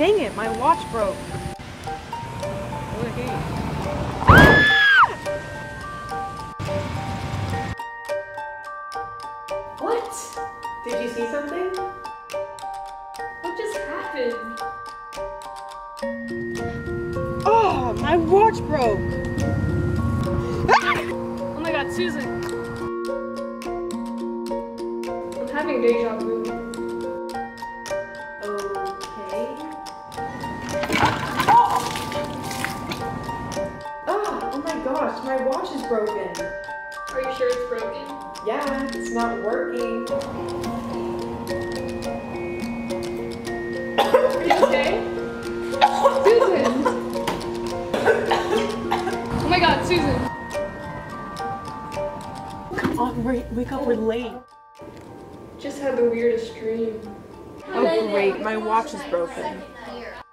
Dang it, my watch broke. What? Did you see something? What just happened? Oh, my watch broke. Oh my god, Susan. I'm having deja vu. Okay. Oh my gosh, my watch is broken. Are you sure it's broken? Yeah, it's not working. Are you okay? Susan! Oh my god, Susan. Oh, wake up, we're late. Just had the weirdest dream. Oh great, my watch is broken.